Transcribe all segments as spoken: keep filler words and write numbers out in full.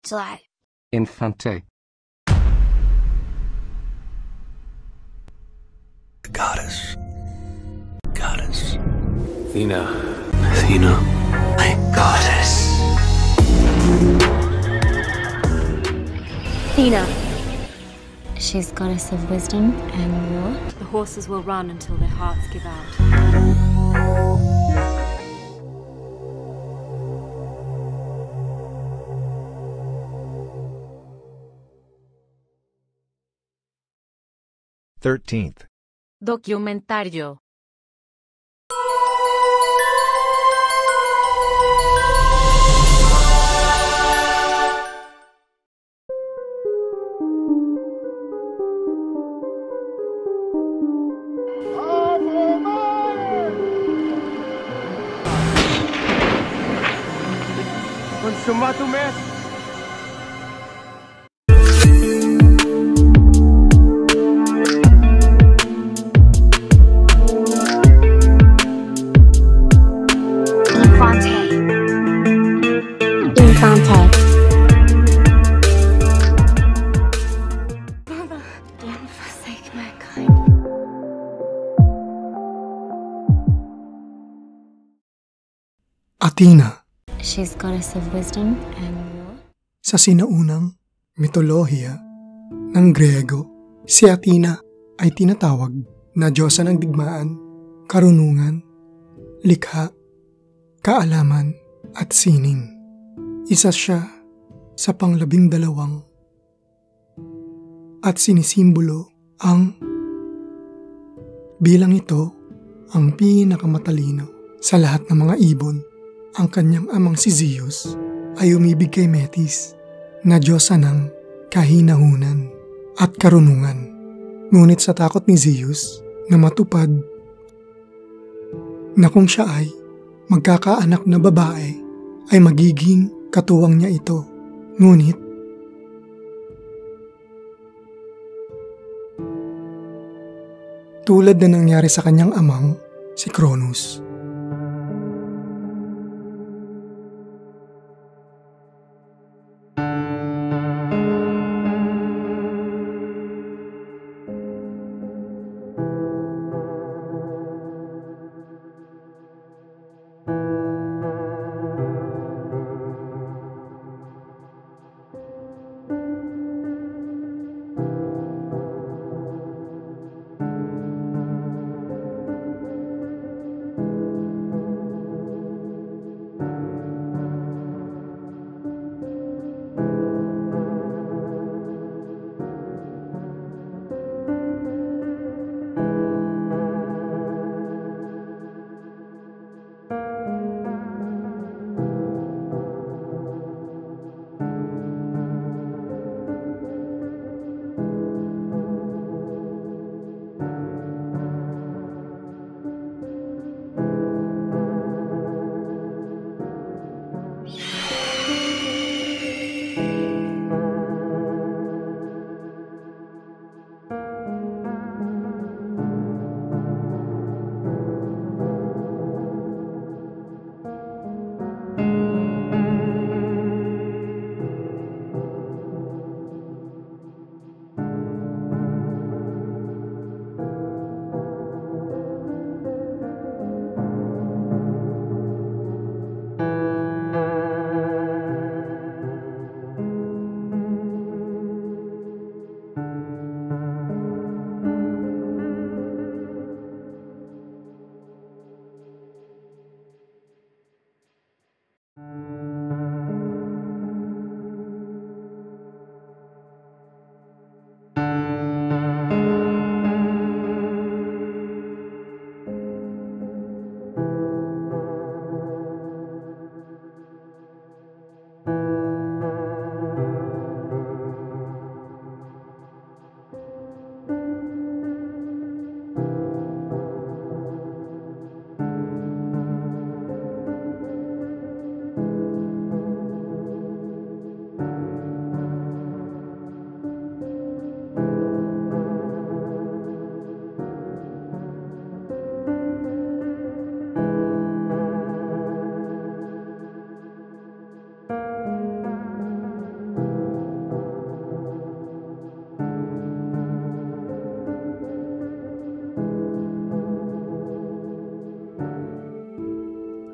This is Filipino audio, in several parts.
Jlot. Infante. The goddess. Goddess. Athena. Athena. My goddess. Athena. She's goddess of wisdom and war. The horses will run until their hearts give out. thirteenth. Documentario. Consumato mes. Infante. Infante. Father, don't forsake mankind. Athena. She's goddess of wisdom and war. Sa sinaunang mitolohiya ng Grego, si Athena ay tinatawag na diyosa ng digmaan, karunungan, likha, kaalaman at sining. Isa siya sa panglabing dalawang at sinisimbolo ang bilang ito ang pinakamatalino sa lahat ng mga ibon. Ang kanyang amang si Zeus ay umibig kay Metis na diyosa ng kahinahunan at karunungan. Ngunit sa takot ni Zeus na matupad na kung siya ay magkakaanak na babae ay magiging katuwang niya ito. Ngunit tulad na nangyari sa kanyang amang si Cronus,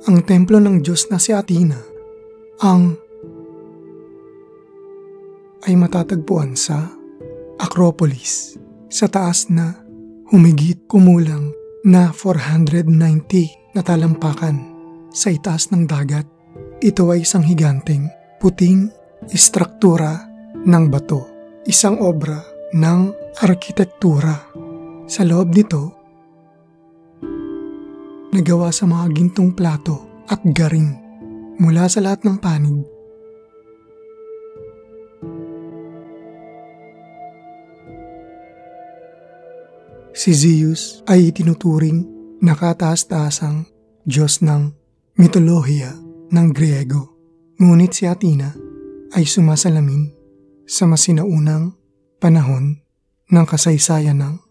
ang templo ng Diyos na si Athena ang ay matatagpuan sa Acropolis sa taas na humigit kumulang na four hundred ninety na talampakan sa itaas ng dagat. Ito ay isang higanteng puting istruktura ng bato, isang obra ng arkitektura. Sa loob nito, nagawa sa mga gintong plato at garing mula sa lahat ng panig. Si Zeus ay itinuturing na kataas-taasang Diyos ng mitolohiya ng Griego, ngunit si Athena ay sumasalamin sa masinaunang panahon ng kasaysayan ng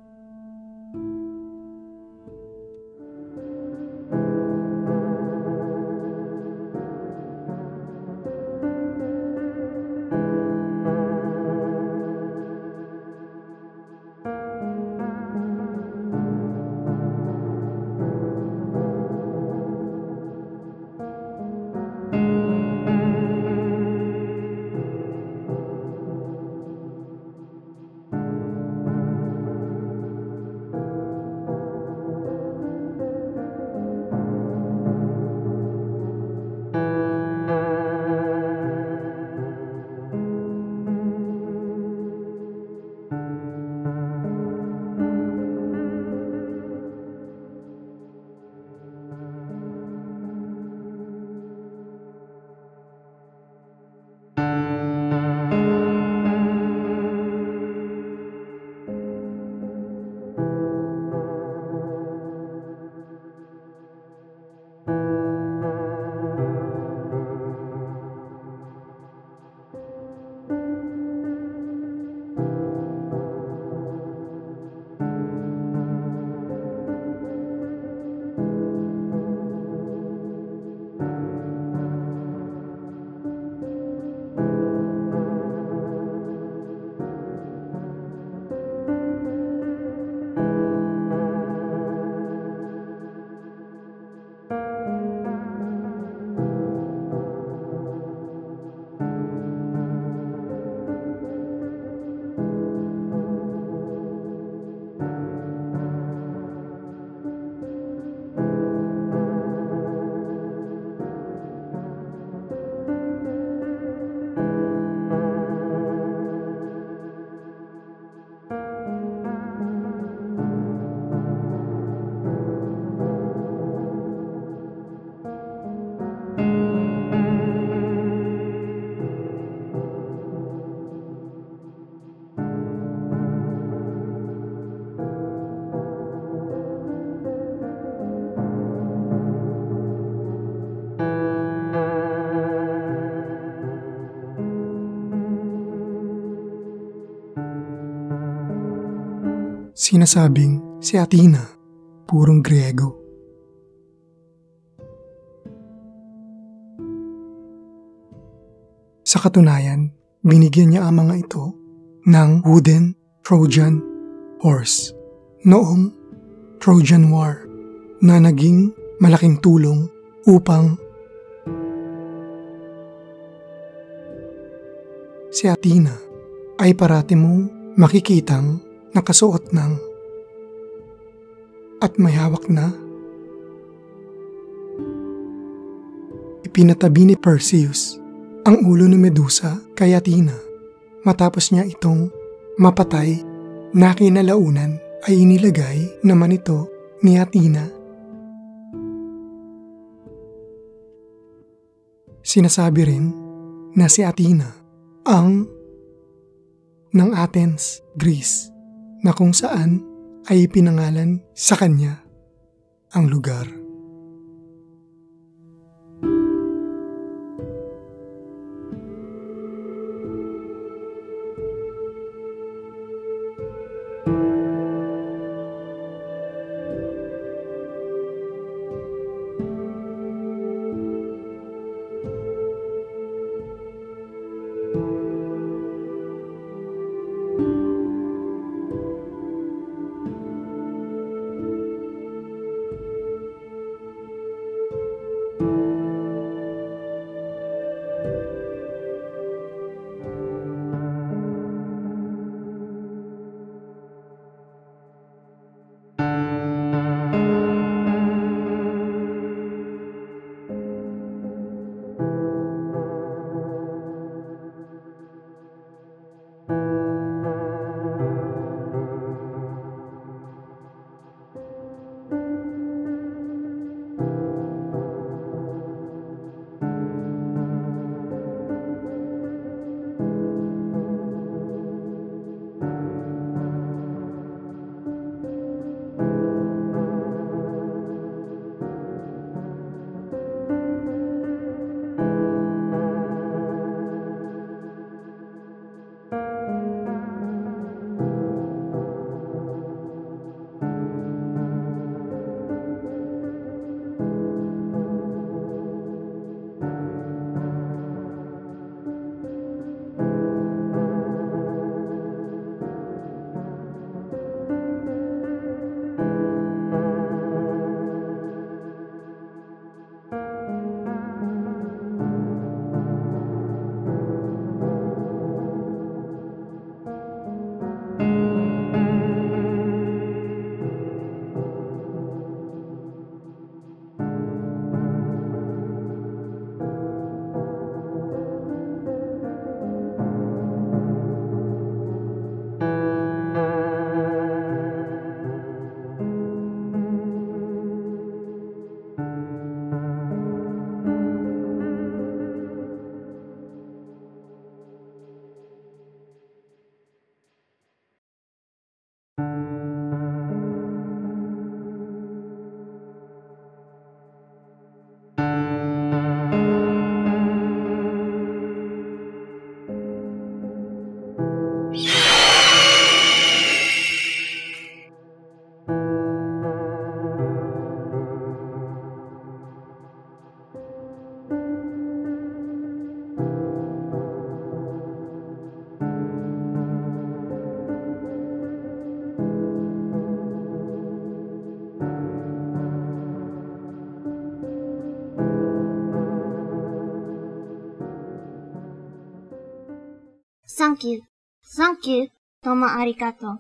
sinasabing si Athena, purong Griego. Sa katunayan, binigyan niya ang mga ito ng wooden Trojan horse noong Trojan War na naging malaking tulong upang si Athena ay parati mong makikitang nakasuot ng at may hawak na ipinatabi ni Perseus ang ulo ni Medusa kay Athena. Matapos niya itong mapatay na kinalaunan ay inilagay naman ito ni Athena. Sinasabi rin na si Athena ang ng Athens, Greece, na kung saan ay pinangalan sa kanya ang lugar. Thank you. Thank you. Tomo arigato.